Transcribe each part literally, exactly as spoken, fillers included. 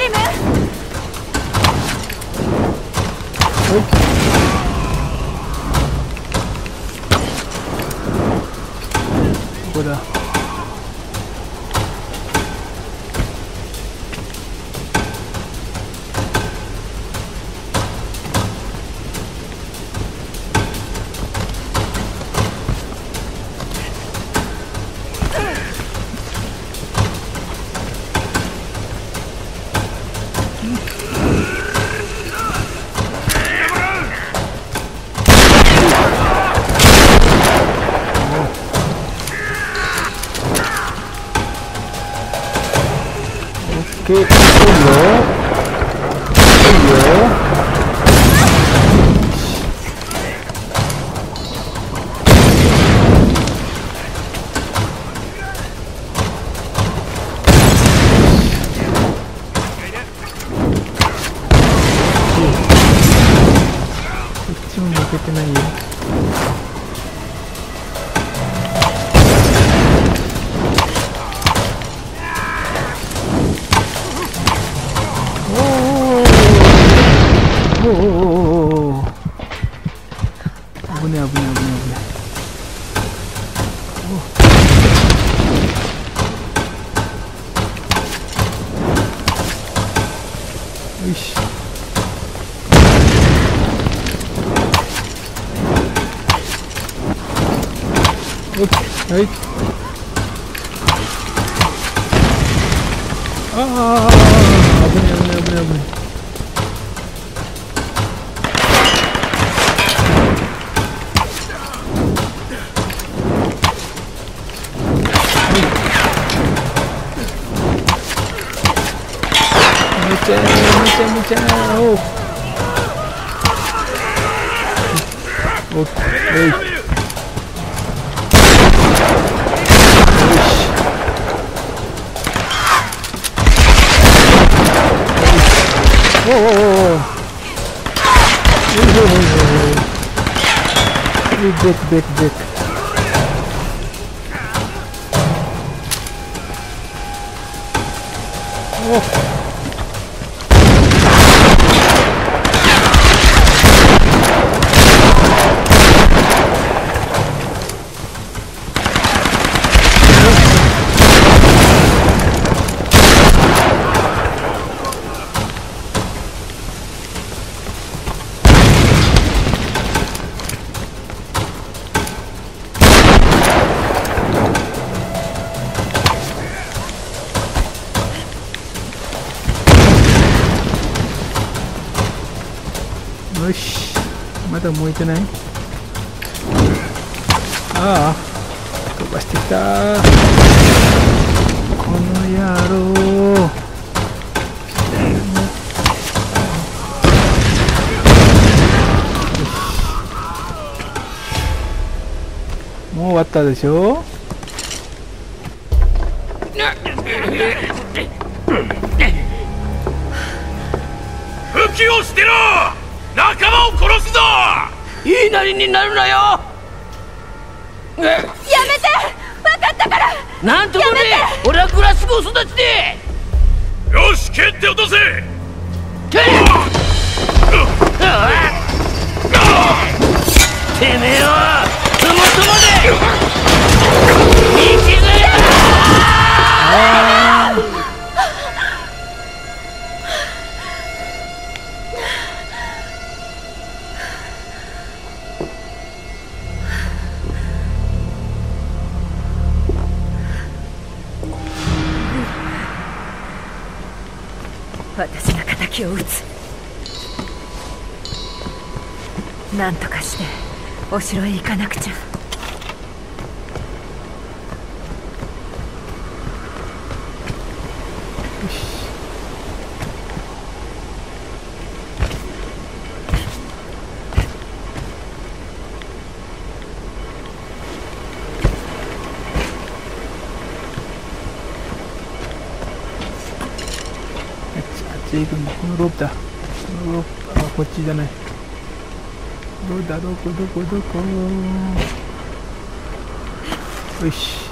リム。 ここだ。オッケー、いいよ。いいよ。こっちも負けてないよ。おおおお、危ね危ね危ね危ね。およし。オッケー、はい。ああ、危ね危ね危ね危ね。むちゃむちゃむちゃおう。オッケー。おおおおおお。ベッベッベッ。お。よし、まだ燃えてない。ああ、飛ばしてきた。この野郎。もう終わったでしょ。 武器を捨てろ。仲間を殺すぞ。 言いなりになるなよ。 やめて、分かったから。 なんとかね、俺はグラスゴ育ちで。 よし、蹴って落とせ。 てめえはふもとまで生きずや。 私が敵を討つ。何とかしてお城へ行かなくちゃ。 このロープだ。このロープ、あ、こっちじゃない。どうだ、どこどこどこ。よし。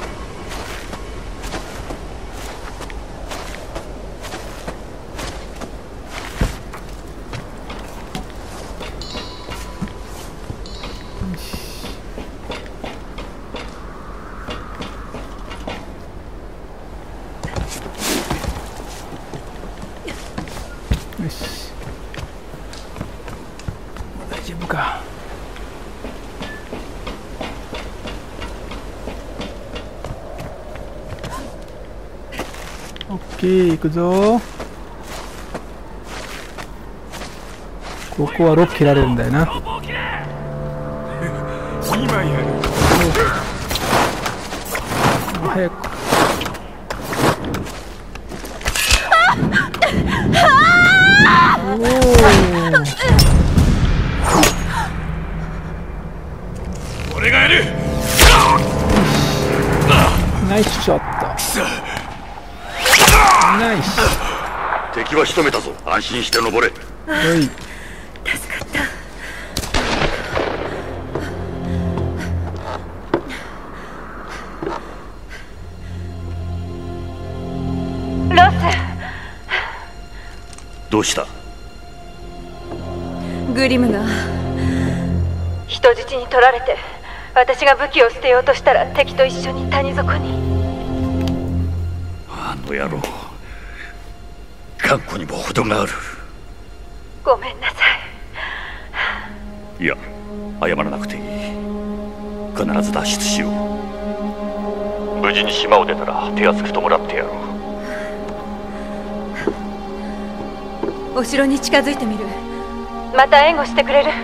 よし、大丈夫か。オッケー、行くぞ。ここはロック切られるんだよな。 今やる。 早く。おお。 俺がやる。 ナイスショット。ナイス。 敵は仕留めたぞ。安心して登れ。 おい。 助かったロス。 どうした？ グリムが人質に取られて、私が武器を捨てようとしたら敵と一緒に谷底に。 あの野郎、頑固にも程がある。 ごめんなさい。いや、謝らなくていい。必ず脱出しよう。無事に島を出たら手厚く弔ってやろう。 い。お城に近づいてみる。また援護してくれる？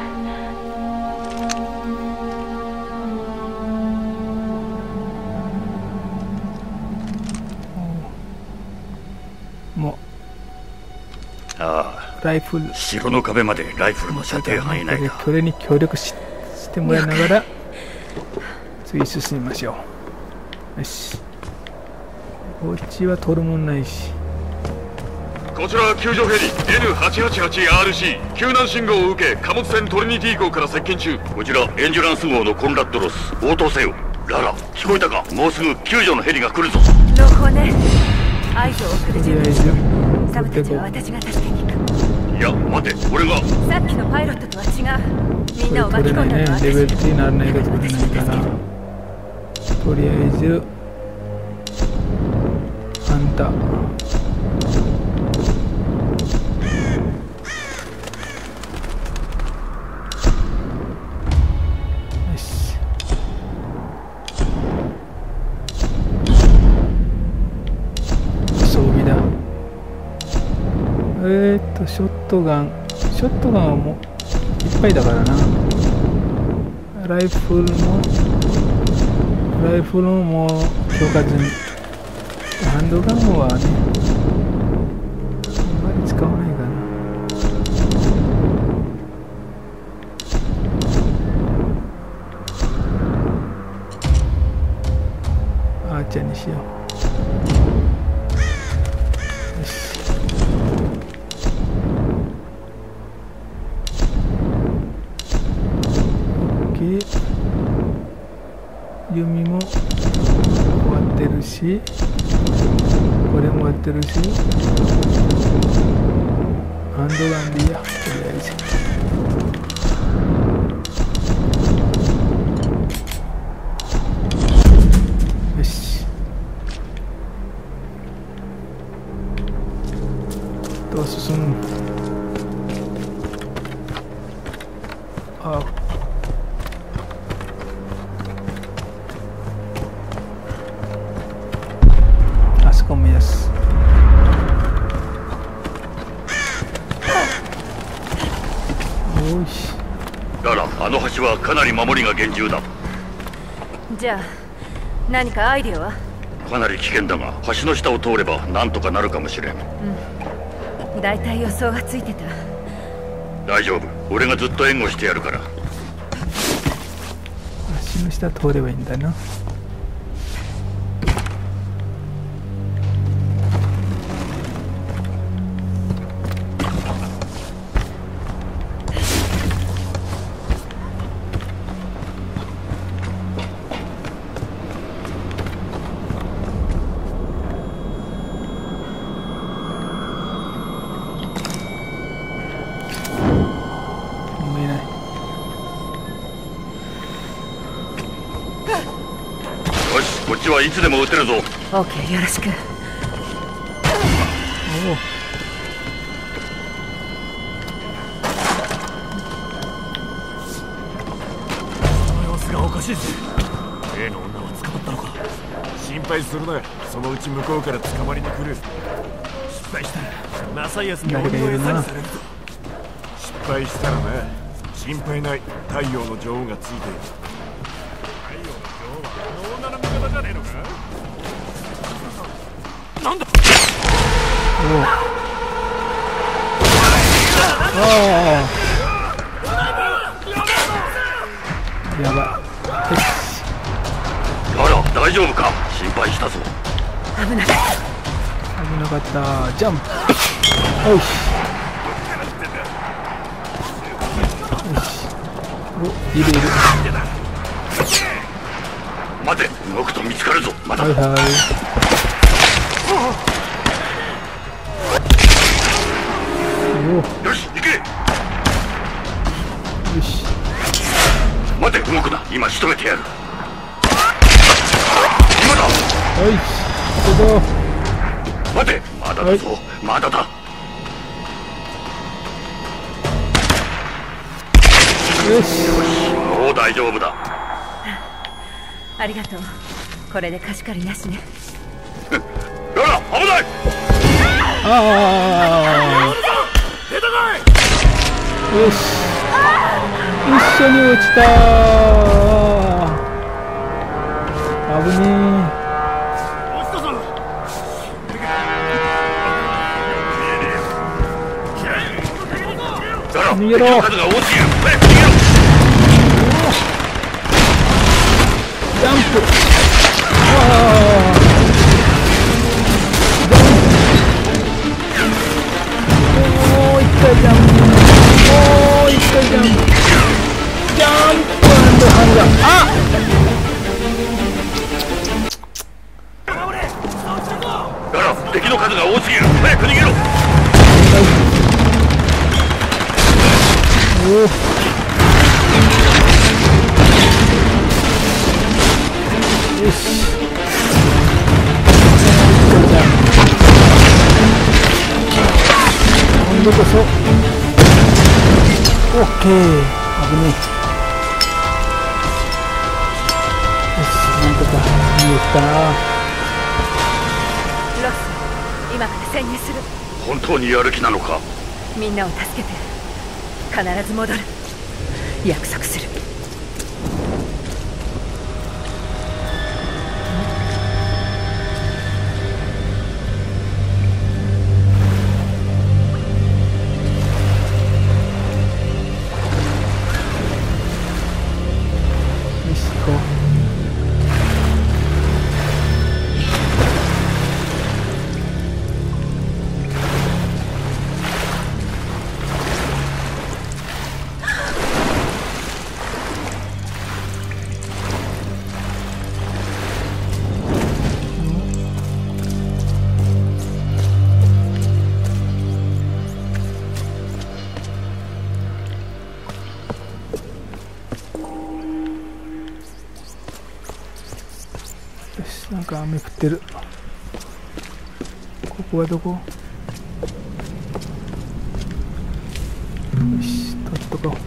もうああ、 ライフル、 城の壁までライフルの射程範囲内だ。 これに協力 し, してもらいながら次進みましょう。よし、こっちは取るもんないし。 こちら救助ヘリ エヌはちはちはちアールシー 救難信号を受け貨物船トリニティ号から接近中。こちらエンジュランス号のコンラッドロス、応答せよ。ララ、聞こえたか？もうすぐ救助のヘリが来るぞ。 朗報ね。合図を送る準備。サムたちは私が助けに行く。 いや、待て、俺が。 さっきのパイロットとは違う。みんなをこれ取れないね。 巻き込んだのは私。 レベルにならないか取れないから、とりあえずあんたえーっとショットガンショットガンはもういっぱいだからな。ライフルもライフルも強化済み。ハンドガンはねあんまり使わないかな。アーチャーにしよう。弓も終わってるし、これも終わってるし、ハンドガンでいいや、とりあえず。よし。どう進む？ああ。ごめんやす。よし。 ララ、あの橋はかなり守りが厳重だ。 じゃあ何かアイディアは？ かなり危険だが、橋の下を通ればなんとかなるかもしれん。うん、 だいたい予想がついてた。 大丈夫、俺がずっと援護してやるから。 橋の下通ればいいんだな。 こっちはいつでも撃てるぞ。 オーケー、よろしく。 しいぜ。例の女は捕まったのか。心配するな。そのうち向こうから捕まりに来る。失敗したらマサイアスに鬼の餌にされるぞ。失敗したらな、心配ない。太陽の女王がついている。太陽の女王はあの女の味方じゃねえのか。なんだ。 おおやばい。 ララ、大丈夫か。心配したぞ。 危ない。 危なかった。ジャンプ。おいし。よし。お、いるいる。 待て、動くと見つかるぞ。まだ。 はいはい。 よし、行け。 よし。 待て、動くな。今仕留めてやる。今だ。 はい。どうぞ。 待て、まだだぞ。はい、まだだ。 よし。 もう大丈夫だ。 ありがとう。これで貸し借りなしね。 ララ、危ない。 ああ。よし。一緒に落ちた。危ねえ。逃げろ。 数が多すぎる。早く逃げろ。 ジャンプ。ああ。もう一回ジャンプ。もう一回ジャンプ。ジャンプ&ハンガー。あララ、敵の数が多すぎる。早く逃げろ。 おお。よし。今度こそ。オッケー。危ねえ。よし、なんとか逃げたな。 ロス、今から潜入する。 本当にやる気なのか。 みんなを助けて必ず戻る。約束する。 なんか雨降ってる。ここはどこ？よし、取っとこう。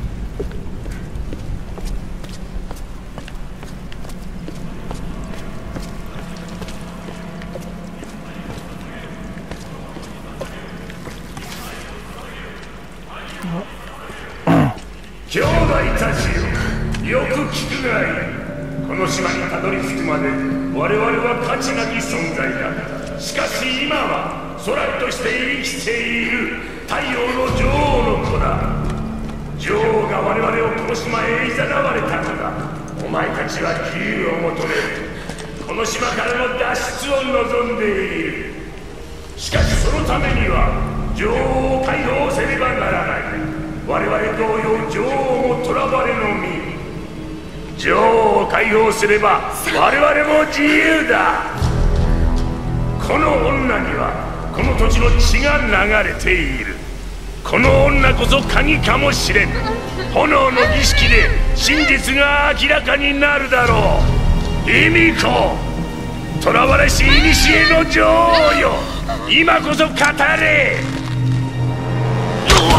兄弟たちよ、よく聞くがいい。この島にたどり着くまで我々は価値なき存在だ。しかし今は空として生きている太陽の女王の子だ。女王が我々をこの島へいざなわれたのだ。お前たちは自由を求める。この島からの脱出を望んでいる。しかしそのためには女王を解放せねばならない。我々同様女王も囚われの身。女王を解放すれば我々も自由だ。この女にはこの土地の血が流れている。この女こそ鍵かもしれん。炎の儀式で真実が明らかになるだろう。卑弥呼、囚われし古の女王よ、今こそ語れ。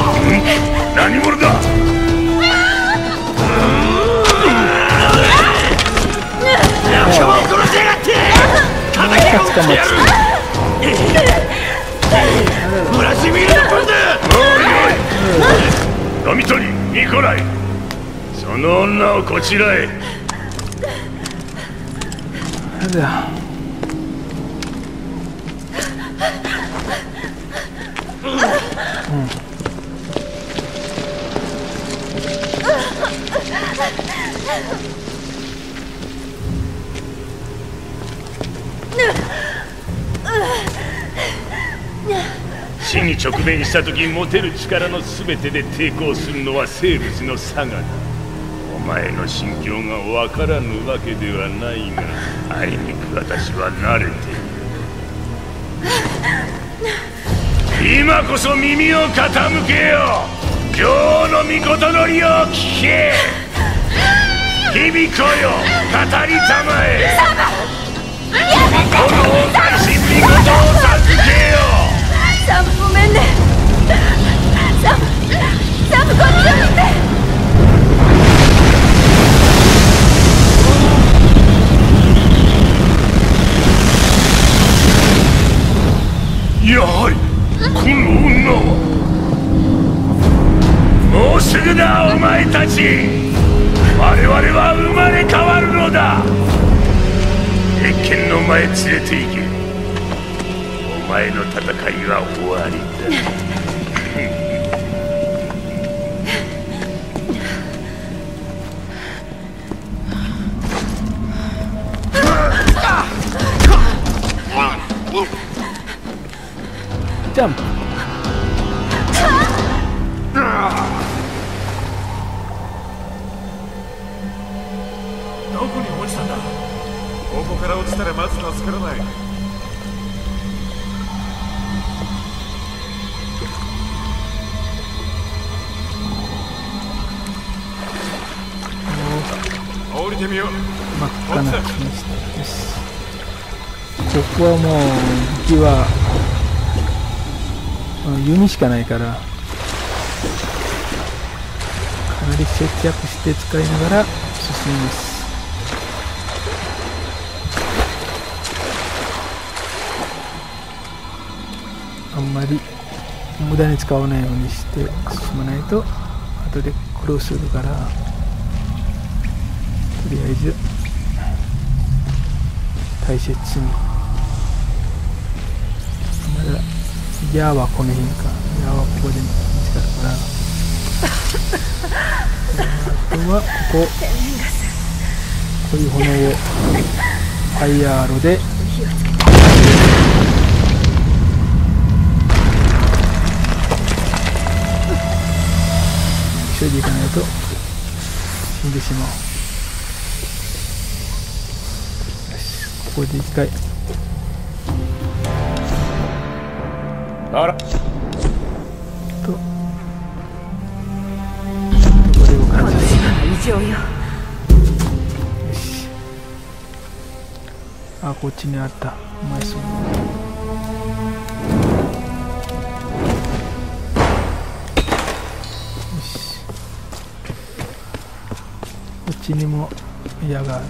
何者だ。 捕まっちゃった。 ブラジミルのパンダ。 おいおい、ドミトリー、ニコライ、その女をこちらへ。 なんだよ。 死に直面した時持てる力の全てで抵抗するのは生物の差がだ。お前の心境がわからぬわけではないが、あいにく私は慣れている。今こそ耳を傾けよ。今日の御事のりを聞け。響こよ、語りたまえ。この大神御事を授けよ。 サム、ごめんね。サム、サム、こっちを見て。 やはりこの女は。もうすぐだ、お前たち。我々は生まれ変わるのだ。鉄拳の前連れて行け。お前の戦いは終わりだ。 ジャンプ。 どこに落ちたんだ。ここから落ちたらまず助からない。降りてみよう。 真っ赤な気にしてよし。ここはもう武器は弓しかないから、かなり節約して使いながら進みます。あんまり無駄に使わないようにして進まないと後で苦労するから、とりあえず大切に。まだ矢はこの辺か。矢はここで見つかるからあとはここ、こういう炎をファイヤーアロで急いでいかないと死んでしまう。よし、ここで一回あら。 とこれを感じる。 異常よ。 よし。あ、こっちにあった。お前そう。よし。こっちにも矢がある。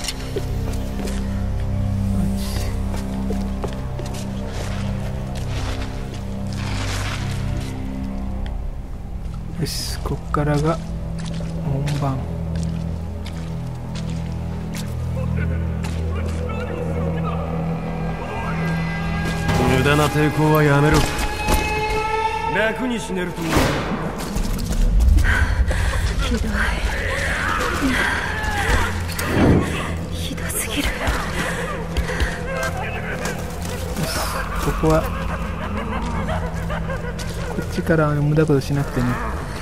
よし、こっからが本番。 無駄な抵抗はやめろ。楽に死ねると思う。 ひどい。ひどすぎる。 ここはこっちから無駄なことしなくてね。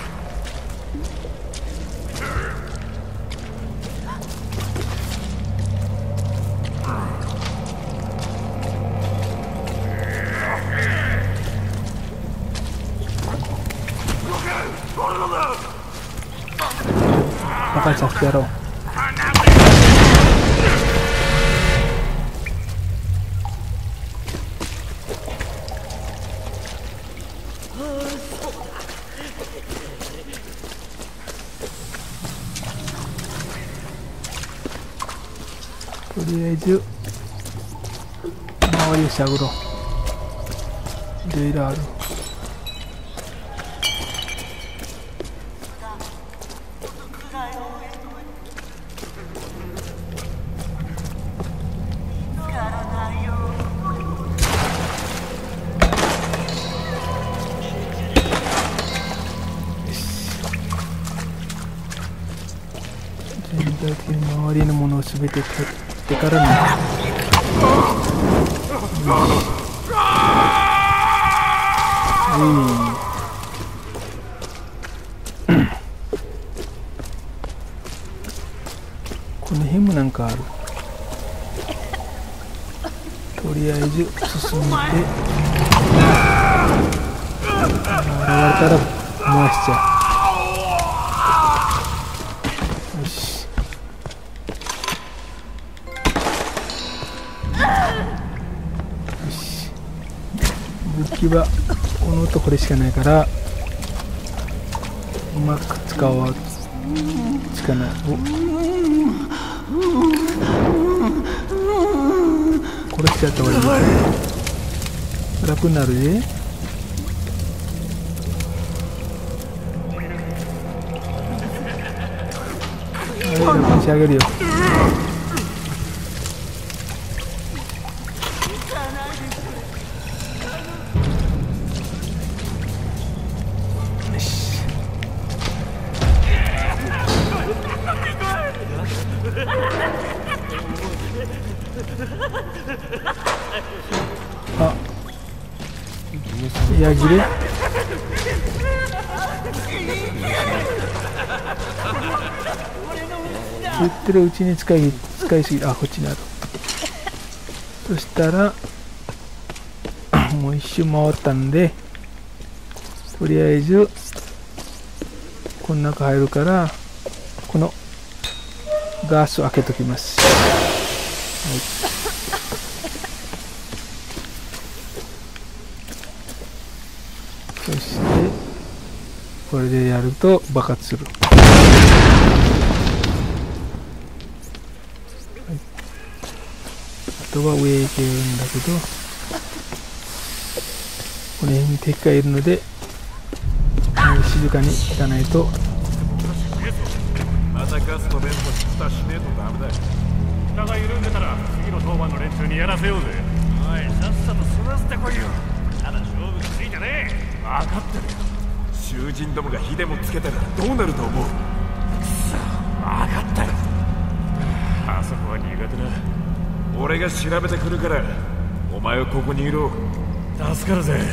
バカにさせてやろう。とりあえずリしゃぐろいろいろある。全体的に周りのものを全て取ってからね。うん、この辺もなんかある。とりあえず進んで、現れたら燃やしちゃう。よし。よし。武器はこの音これしかないからうまく使おう。つかない。お、殺しちゃった方がいい。楽になるで。はい、楽にしてあげるよ。あ、矢切れ言ってるうちに使い使いすぎ。あ、こっちにある。そしたらもう一周回ったんで、とりあえずこの中入るからこのガスを開けときます。はい、そしてこれでやると爆発する。はい、あとは上へ行けるんだけど、この辺に敵がいるので静かに行かないと。 またガスの弁護士蓋しねえとダメだ。蓋が緩んでたら次の当番の連中にやらせようぜ。おい、さっさと済ませてこいよ。ただ勝負がついてねえ。分かってるよ。囚人どもが火でもつけたらどうなると思う。くそ、分かったよ。あそこは苦手だ。俺が調べてくるからお前はここにいろ。助かるぜ。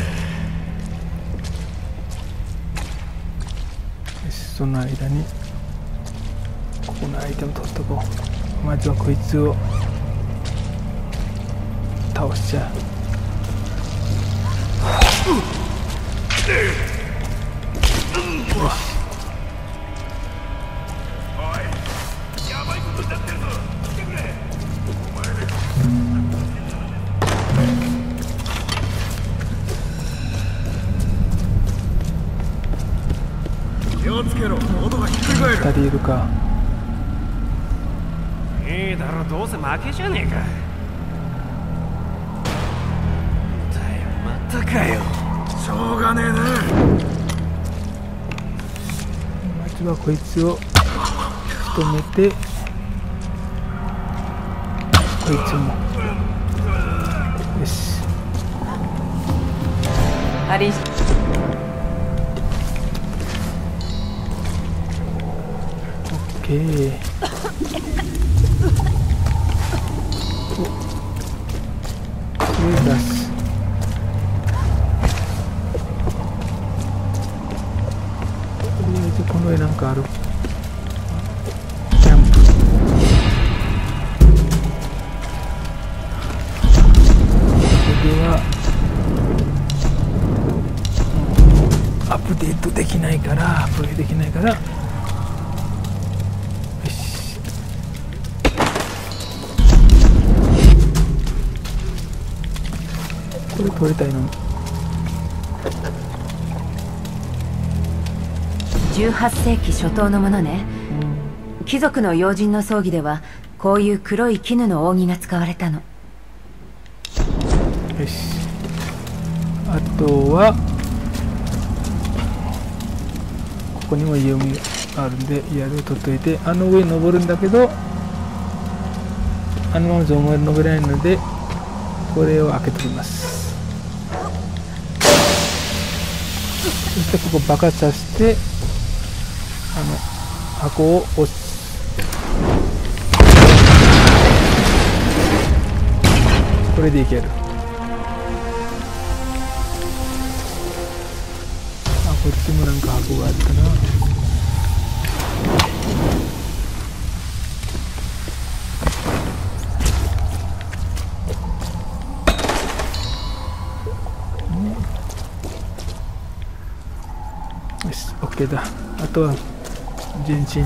その間にここのアイテム取っとこう。まずはこいつを倒しちゃう。よし。 やばいことになってるぞ。来てくれ。気をつけろ。音がひっくり返る。 ふたりいるか。 いいだろ、どうせ負けじゃねえか。だよ、またかよ。しょうがねえな。 まずはこいつを仕留めて、こいつもよし。 アリンオッケー。お、これ出す。とりあえずこの上なんかある。ジャンプ。これはアップデートできないからアップデートできないからよし。これ取りたいのに。 じゅうはっせいき初頭のものね。 うん、 貴族の要人の葬儀ではこういう黒い絹の扇が使われたの。 よし、あとはここにも家があるんで槍を取っといて、あの上に登るんだけどあのままゾーンまで登れないのでこれを開けておきます。そしてここ爆発させてあの箱を押す。これでいける。あ、こっちもなんか箱があったな。よし、OK だ。あとは前進。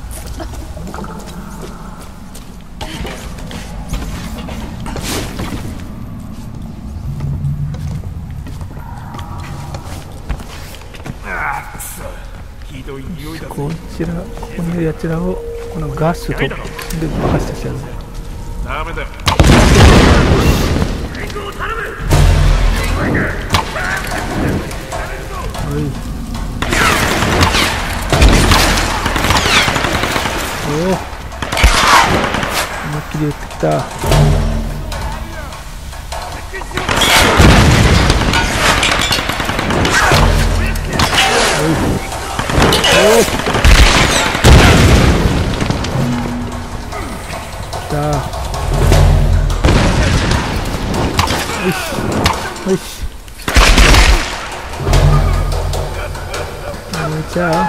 こちら、ここにいるやつらをこのガスとで爆発させちゃう。 ダメだ。 おい。おお。思いっきり撃ってきた。おい。おお。来た。よし。よし。じゃあ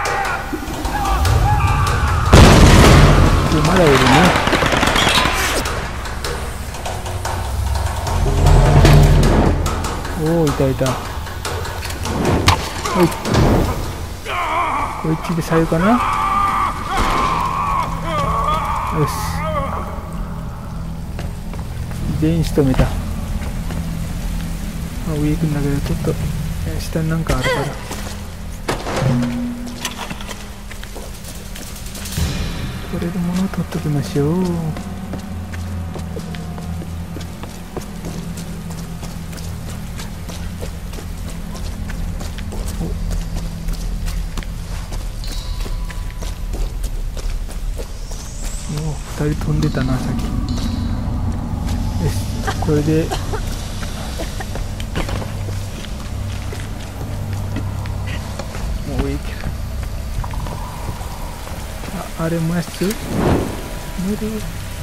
まだいるね。おお、いたいた。はい、こいつで最後かな。よし、全員仕留めた。上行くんだけどちょっと下になんかあるからこれで物を取っときましょう。おお、ふたり飛んでたなさっき。よし、これでもう上行ける。あれ燃やす？無理。よ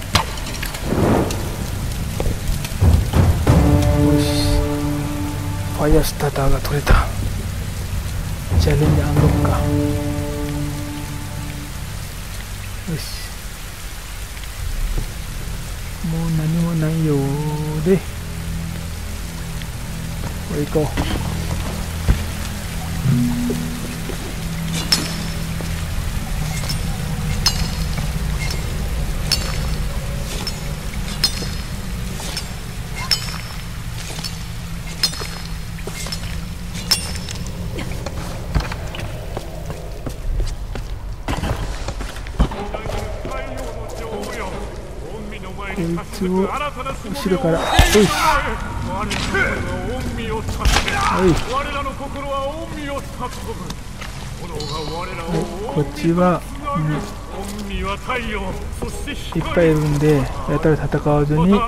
し、ファイヤースターターが取れた。チャレンジアンロックか。よし、もう何もないようでこれ行こう。こいつを後ろから、おいし、はい、こっちは、うん、いっぱいいるんでやたら戦わずにフ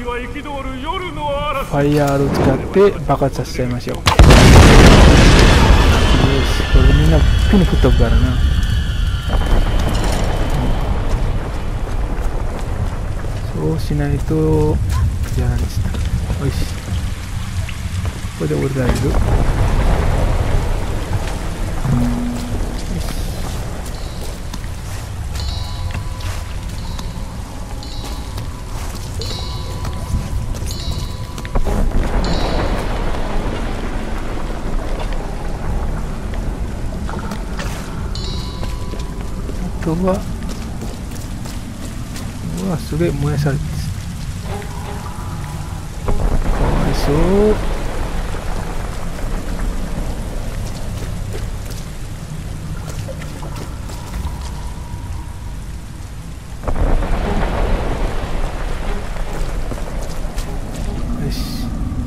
ァイヤーを使って爆発させちゃいましょう。よし、これみんなピン振っとくからな。そうしないとやられちゃった。よし、これで折れられる。よし、あとはうわ、すげえ燃やされてる。かわいそう。よし、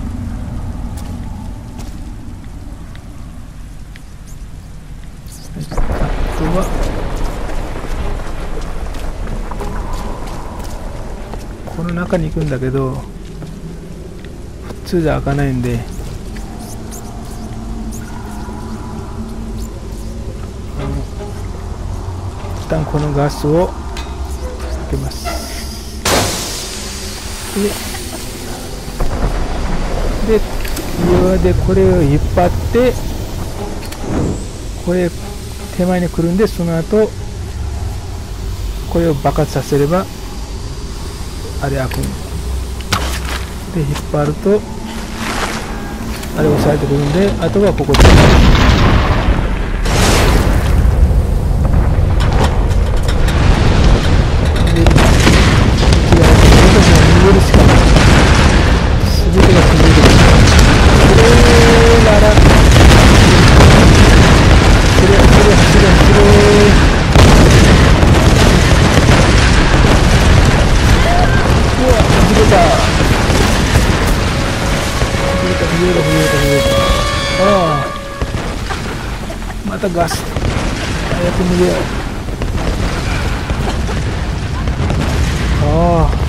中に行くんだけど普通じゃ開かないんで、一旦このガスをかけます。で、で岩でこれを引っ張ってこれ手前に来るんで、その後これを爆発させればあれ開くんで、引っ張るとあれ押さえてくるんで、あとはここで逃げるしかない。全てが続いてる。これならこれこれ走れ走れ。うわ、外れた。外れた、外れた、外れた、外れた。ああ、またガス。早く逃げよう。ああ、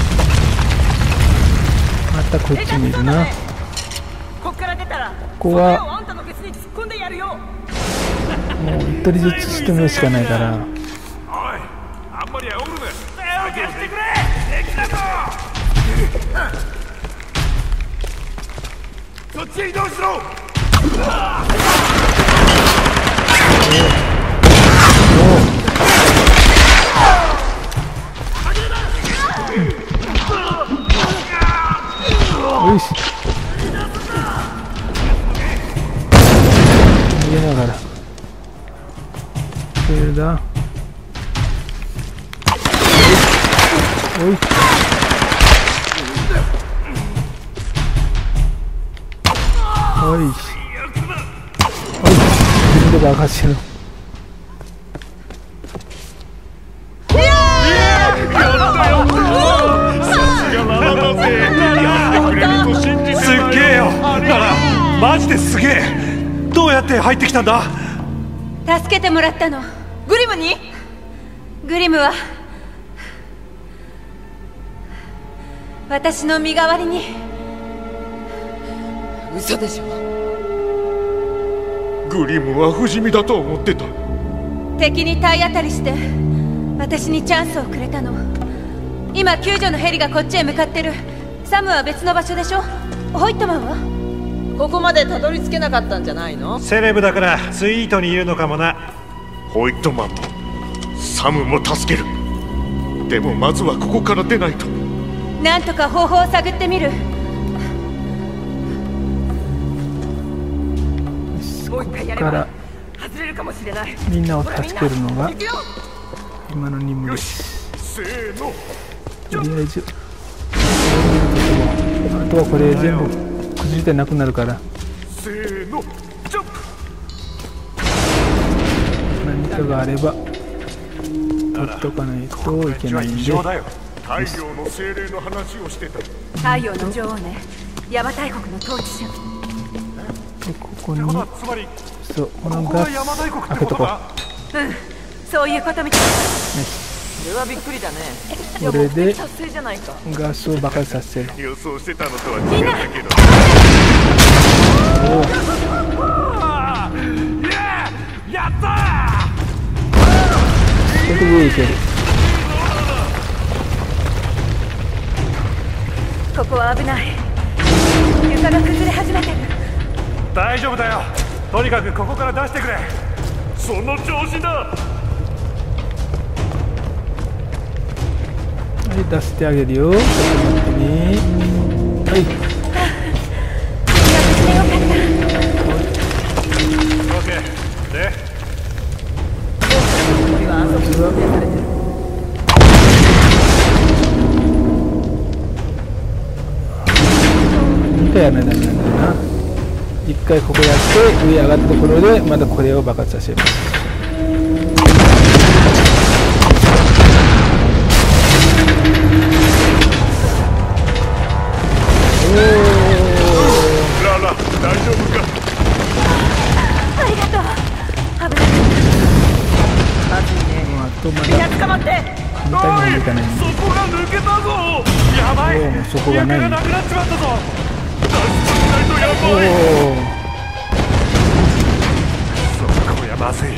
またこっちにいるな。ここはもう一人ずつ仕留めるしかないから。 そっちへ移動しろ。 よし、逃げながらそれだ。おいおいおい、自分で爆発してる。 マジですげえ。どうやって入ってきたんだ？ 助けてもらったの。グリムに？グリムは私の身代わりに。 嘘でしょ。 グリムは不死身だと思ってた。 敵に体当たりして私にチャンスをくれたの。今救助のヘリがこっちへ向かってる。サムは別の場所でしょ。ホイットマンはここまでたどり着けなかったんじゃないの？ セレブだからスイートにいるのかもな。ホイットマンもサムも助ける。でもまずはここから出ないと。 なんとか方法を探ってみる。 もう一回やれば外れるかもしれない。 みんなを助けるのが今の任務です。 せーの。 とりあえずあとはこれ全部崩れてなくなるから、 せーのジャンプ。 何かがあれば取っとかないといけないんで。 太陽の精霊の話をしてた。 太陽の女王ね。邪馬台国の統治者。 でここにそうこのガス開けとこう。 うん、そういうことみたい。 それはびっくりだね。 これで達成じゃないか。 ガスを爆発させる。 予想してたのとは違ったけど。やったー。 これで上行ける。 ここは危ない。床が崩れ始めてる。 大丈夫だよ。とにかくここから出してくれ。その調子だ。 はい、出してあげるよ。ちょっと待ってね。はい。 オッケー。で、にかいやらないとダメなんだよな。いっかいここやって上上がったところでまたこれを爆発させます。 ララ、大丈夫か？ ありがとう。危なかった。 まずいね。 あとまみんなだ捕まって。 反対にもいかないんで。 そこが抜けたぞ。やばそこがない。 なくなっちまったぞ。 おお、 そこやまずい。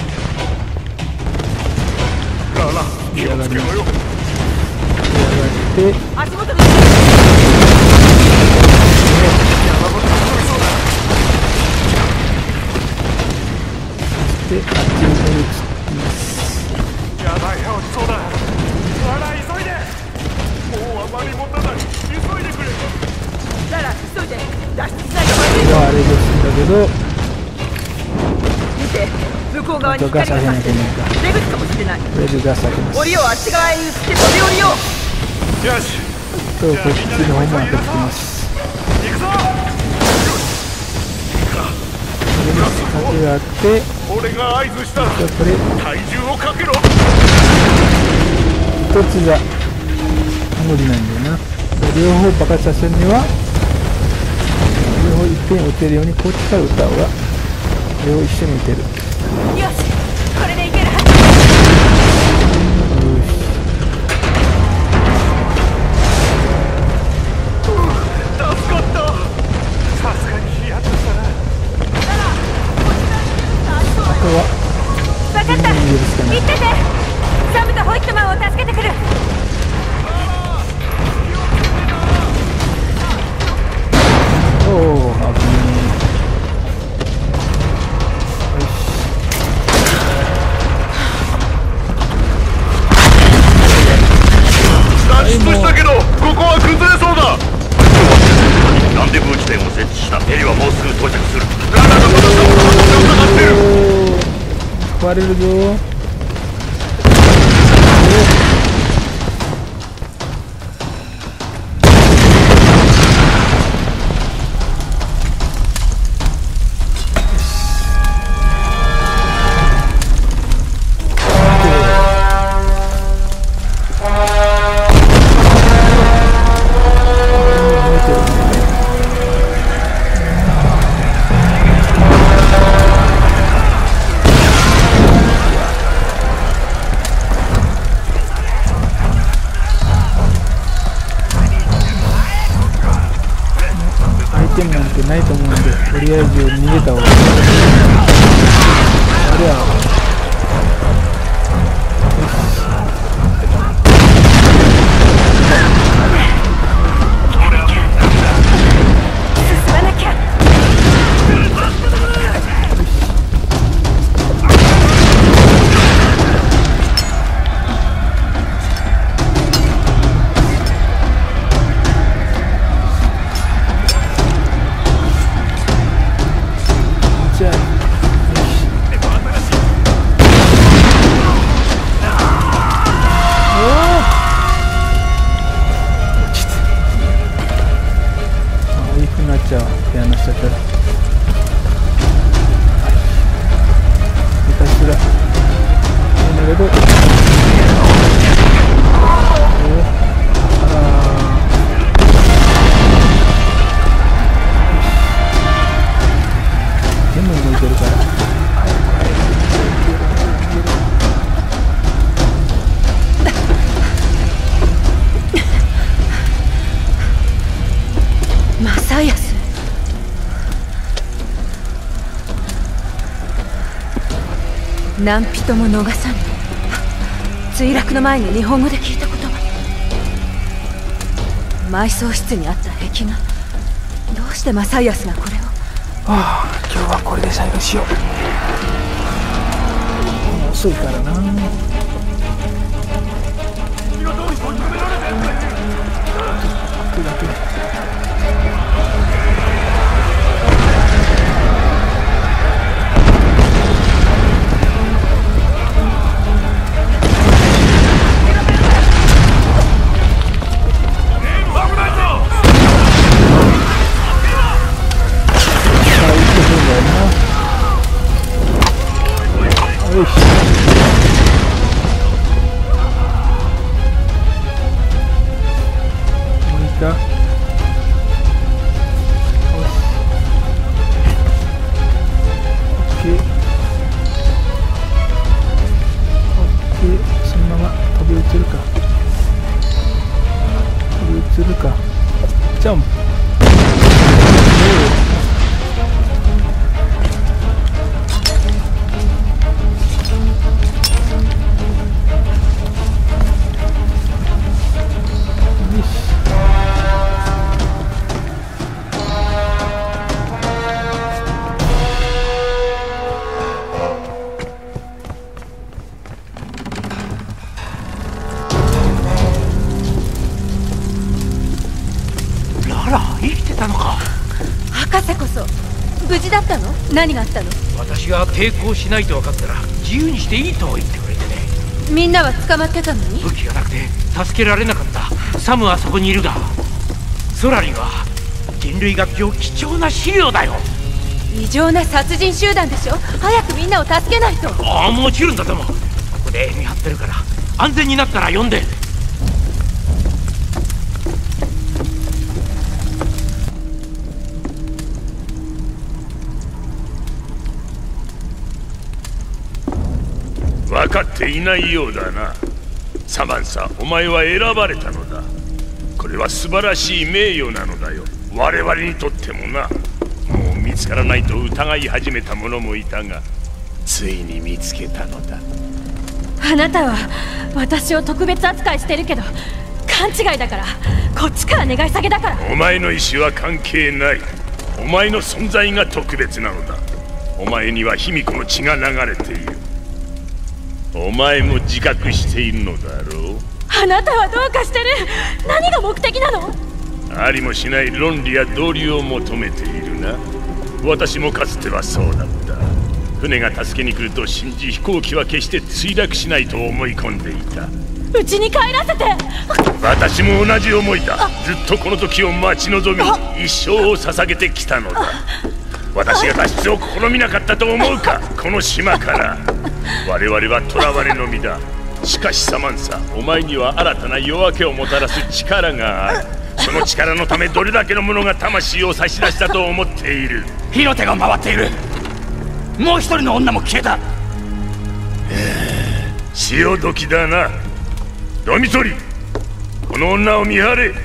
ララ、気をつけろよ。 で、 足元に山本飛びそうだ。 で、あっちに乗り移っています。 やばい、落ちそうだ。ララ、急いで。もうあまり持たない。急いでくれ。 ララ急いで脱出しないとまずいこれはあれですんだけど、 見て向こう側にガサじゃなきゃいけないか。 出口かもしれない。 とりあえずガサ開けます。 檻をあっち側に移って飛び降りよう。 よし、 と、こっちの方も開けてきます。 行くぞ。 盾があって、 俺が合図したらこれ体重をかけろ。 一つじゃ無理なんだよな。両方爆発させるには両方いっぺん撃てるようにこっちから撃った方が両方一緒に撃てる。 よし、これでいけるはず。 よし、 助かった。さすがにヒヤッとしたな。 あとは分かった、 逃げるしかない。 行ってて。サムとホイットマンを助けてくる。 おお、危ねえ。よし、 脱出したけどここは崩れそうだ。ランデブー地点を設置した。ヘリはもうすぐ到着する。ララのことがかかってる。 おお、壊れるぞ。ないと思うんで、とりあえず逃げた方がいい。ありゃ進まなきゃ。 じゃあ、よし。おお、落ちて。あ、追いくなっちゃう。手離しちゃったら。下手すら。なんだけど。おお、あら。全部動いてるから。 正康。何人も逃さぬ。墜落の前に日本語で聞いた言葉。埋葬室にあった壁画。どうして正康がこれを。 はあ、今日はこれで最後しよう。もう遅いからな。楽だけ。よし。もういいか。よし。オッケー。オッケー。そのまま飛び移るか。飛び移るか。 博士こそ無事だったの？何があったの？ 私が抵抗しないと分かったら自由にしていいと言ってくれてね。 みんなは捕まってたのに？ 武器がなくて助けられなかった。サムはそこにいるが、ソラリンは人類学上貴重な資料だよ。 異常な殺人集団でしょ。早くみんなを助けないと。 ああ、もちろんだ。でもここで見張ってるから、安全になったら呼んで。 分かっていないようだな。サマンサ、お前は選ばれたのだ。これは素晴らしい名誉なのだよ、我々にとってもな。もう見つからないと疑い始めた者もいたが、ついに見つけたのだ。 あなたは私を特別扱いしてるけど勘違いだから。こっちから願い下げだから。 お前の意志は関係ない。お前の存在が特別なのだ。お前には卑弥呼の血が流れている。お前も自覚しているのだろう。 あなたはどうかしてる。何が目的なの？ ありもしない論理や道理を求めているな。私もかつてはそうだった。船が助けに来ると信じ、飛行機は決して墜落しないと思い込んでいた。 うちに帰らせて。 私も同じ思いだ。ずっとこの時を待ち望み、一生を捧げてきたのだ。私が脱出を試みなかったと思うか、この島から。我々は囚われの身だ。しかしサマンサ、お前には新たな夜明けをもたらす力がある。その力のためどれだけの者が魂を差し出したと思っている。 火の手が回っている。もう一人の女も消えた。 潮時だな。ドミトリ、この女を見張れ。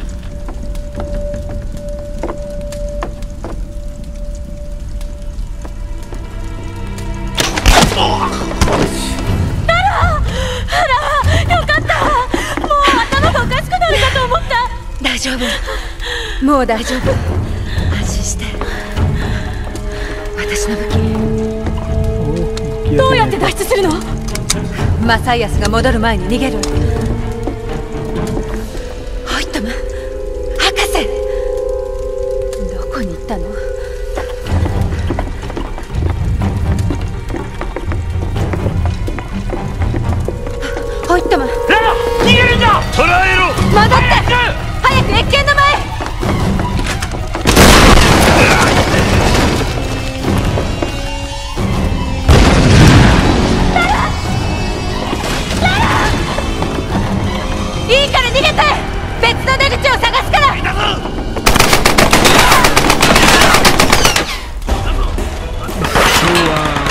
大丈夫、もう大丈夫。安心して。私の武器。どうやって脱出するの？マサイアスが戻る前に逃げる。ホイットム博士、どこに行ったの？ホイットム。 ララ、逃げるんだ。 捕らえろ。 戻って、早く謁見の前。いいから逃げて。別の出口を探